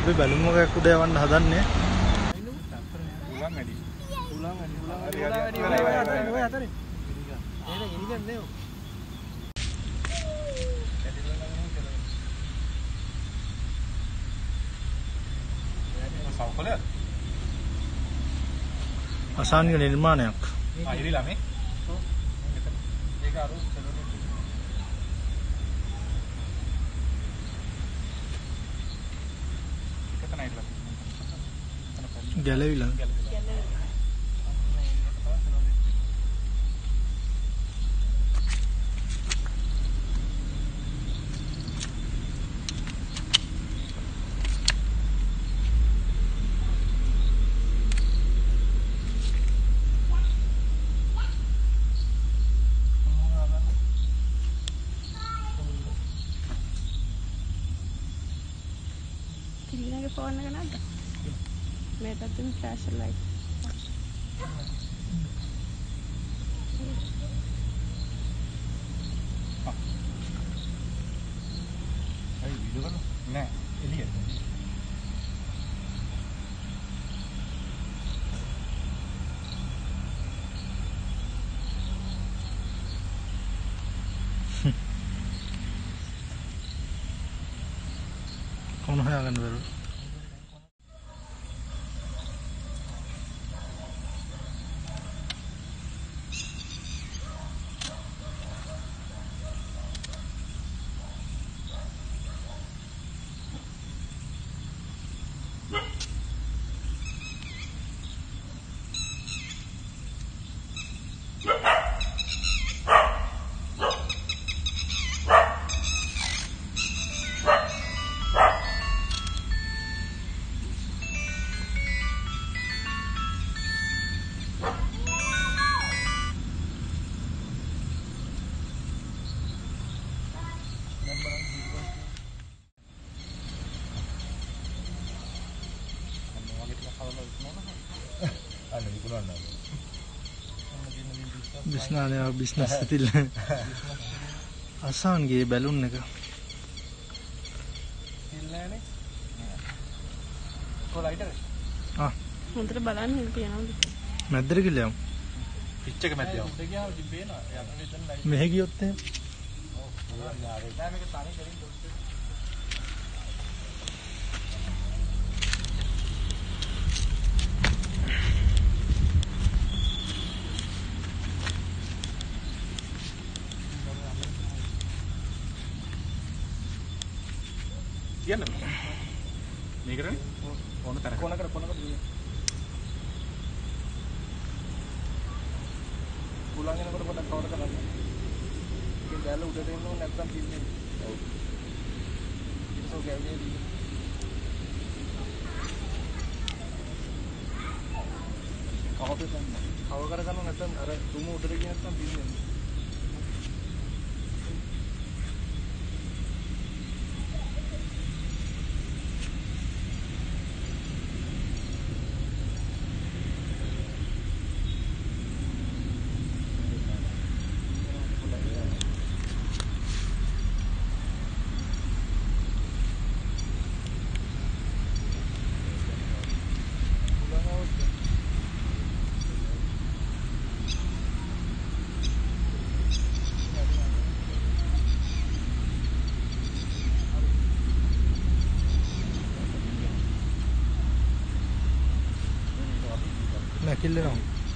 අපි බැලුම් මොකක් උඩ යවන්න හදන්නේ. උලන් වැඩි. ඔය අතරේ. ඒක ගෙනිගන්නේ. සවුකල අසාන්ගේ නිර්මාණයක්. ඉරිලා මේ. ඒක අර සෙලෝනේ. කතන ඉරිලා. ගැලවිලා. Kirina phone එක නේද? මේකත් තුන් ෆ්ලෑෂ් ලයිට්. අයි වීඩියෝ කරලා නෑ එළියට. කොහොම හොයාගන්න බැලුවා. Bisnaane business තිල අසාන්ගේ බැලුන් එක ඉල්ලෑනේ කොලයිටර් හොඳට බලන්න කියනවාද මැද්දට ගිහලා යමු පිච් එක මැද්ද යමු උඩ ගියාම ඉතින් පේනවා යට මෙතන ලයිට් මෙහෙ ගියොත් එහෙම ඔව් යාරේ දැන් මේක තනි කරින් දොස්තර කියන්න මේකනේ කොන තර කොන කර පුලන් යනකොට පොඩක් කවර කරන්න ඉතින් දැල්ල උඩට එන්න ඕනේ නැත්නම් පින්නේ ඔව් ඉතින් ගෑවිලේ කව කර ගන්න නැත්නම් අර තුම උඩට ගිය නැත්නම් පින්නේ කිල්ලනවා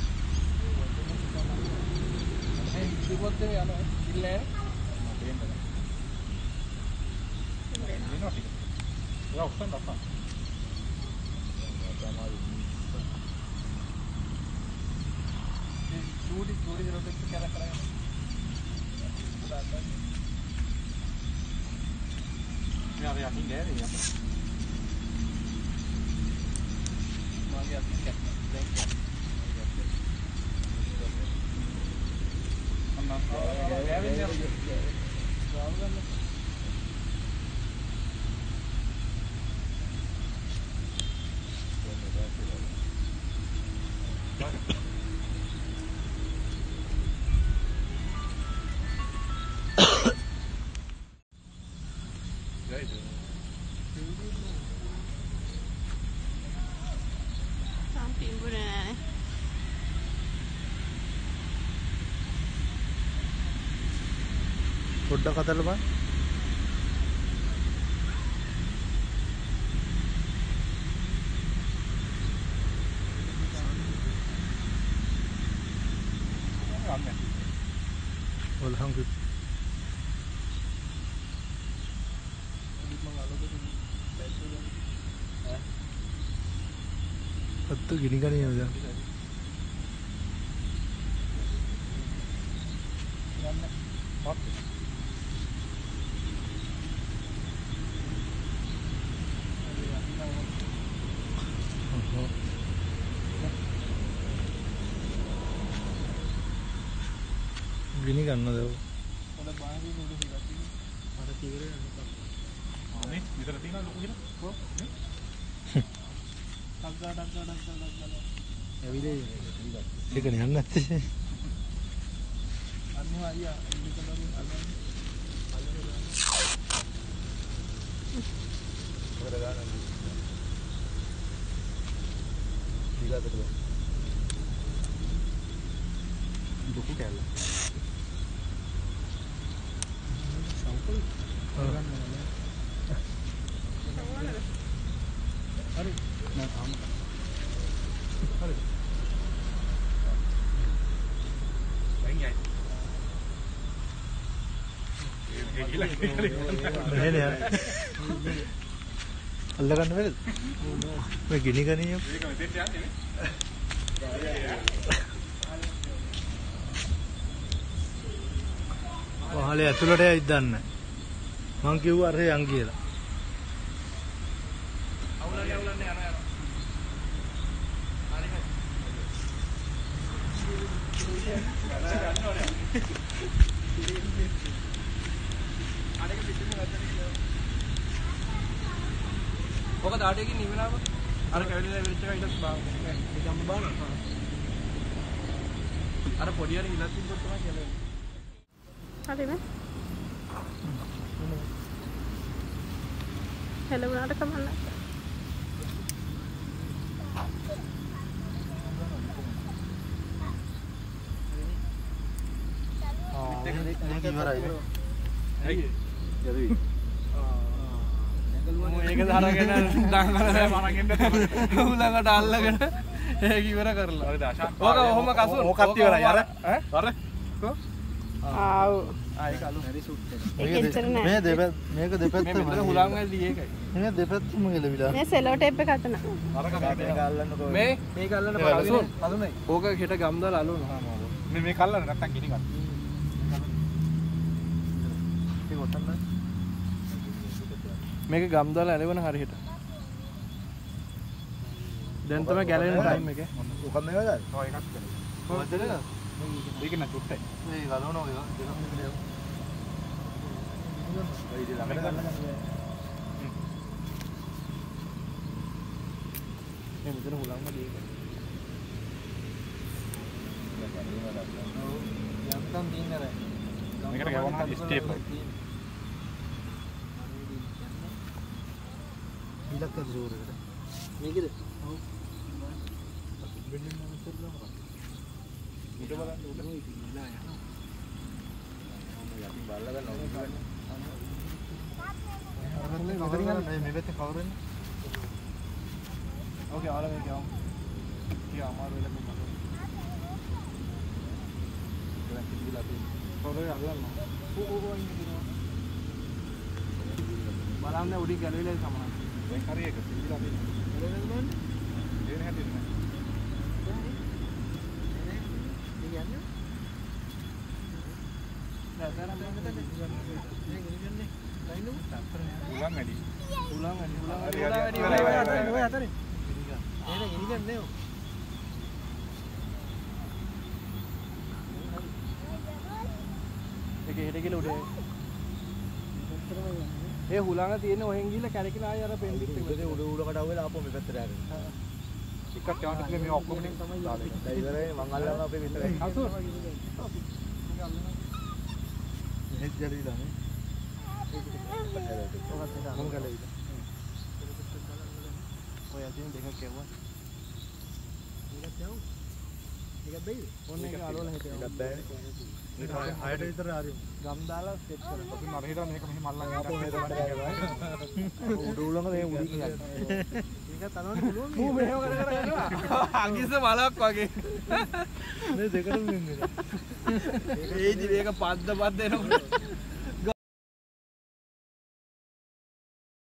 ඒ ඉතිපොත් එක යනවා කිල්ලේ මට එන්න බෑ වෙනවා ටික ඒක ඔක්කොම අප්පා චූඩි රොටෙක් කරලා කරගෙන යා යා හින්දේ යා මාගේ අතින් දැන් පොඩ්ඩක් අතල්ලා බලන්න. Walhamdulillah. Itu gini kan ya udah. Gini kan ada. Ada banyak ini udah hilang. Ada tiga ada. Ini bisa tinggal lu kira? Kok? Dagga. Ya video. Ini kan yang nanti. Anu ayah, ini kalau anu. Ada kan anu. Tiga tu. Buku kela. अरे मैं काम अरे नहीं आए नहीं यार अल्लाह का number मैं गिनी का नहीं है वहाँ ले अतुलट है इधर न वहाँ क्यों आ रहे अंगी है Pokoknya ada gini kenapa? Ada kayak ini dari cewek itu bang, di jam berapa? Ada podium yang hilang itu cuma jalan. Ada ni? Hello, ada kemana? ini gimana ini? Jadi. ඒක දරගෙන දාගෙන මරගෙන උලඟට අල්ලගෙන ඒක ඉවර කරලා. හරි දාශා. ඕක ඔහොම කසුන්. ඕකත් ඉවරයි අර. අර. කො? ආව්. ඒක අලු. හරි සුට් එක. ඒක එච්චර නෑ. මේ දෙපැත්ත මේක දෙපැත්තම මේ මෙතන හුලං වැල්ලි ඒකයි. මේ දෙපැත්තම ගෙලවිලා මේ සෙලෝ ටේප් එක අතන. අරක මේක අල්ලන්නකෝ. මේ මේක අල්ලන්න බලන්න. අලුනේ. ඕක හෙට ගම් දාලා අලුන. මේ මේක අල්ලන්න නැත්තම් ගිනි ගන්න. ඒක ඔතන මේක ගම් දාලා ඇලවෙන හරියට. දැන් තමයි ගැලවෙන ටයිම් එක. උකම් මේකද? ඔව් එකක් කරේ. කොහොමද නේද? මේක න චුට්ටයි. මේ ගලවනවා වේවා මේ මෙතන හුලංගම දීක. යන්තම් දින්නේ නැහැ. මේකට ගවනවා ස්ටෙප් එක. ඉලක්ක ජෝරේකට මේකද? ඔව්. බිල්ඩින් එක ඉස්සරහම කරා. ඊට බලන්න උඩ ඉලා යනවා. යටි බල්ලා ගන්න ඕනේ. මේ පැත්තේ කවුරු වෙන්නේ? ओके आला में क्या हूँ क्या हमारे वाले को मालूम क्या किसी लाते फोटो अगला ना ओ बालाम ने उड़ी गैलरी ले सामान वे करिए कि किसी लाते अरे नहीं ये नहीं है ये क्या है दादा ने बता दे ये गिरने लाइन उलांग गाड़ी वो आता नहीं ये गिनी करने हो एक हेडे के लोडे ये हुलांगा तीन होएंगी ले कैरे के ना यार पेन दिखते हैं उड़े उड़े कटा हुए आपको में बेहतर है इसका क्या निकले मैं आपको नहीं समझ ला ड्राइवर है मंगल वाला पे भीतर है हां सर ये जल्दी लाने मंगल है कोई आते हैं देखा क्या हुआ Ikat jauh. Ikat bayi. Oh, ini alol है. Ikat bayi. හයට විතර හරි. ගම් දාලා ස්ටෙප් කරනවා. අපි නරහිට මේක මෙහි මල්ලන් ආපහු මේක මට බෑ. උඩ උලම මේ උඩින් යනවා. ඒක තනවන්න පුළුවන්. මූ මෙහෙම කර යනවා. අගිස්ස බලක් වගේ. මේ දෙකටම වෙන්නේ. ඒදි මේක පද්ද එනකොට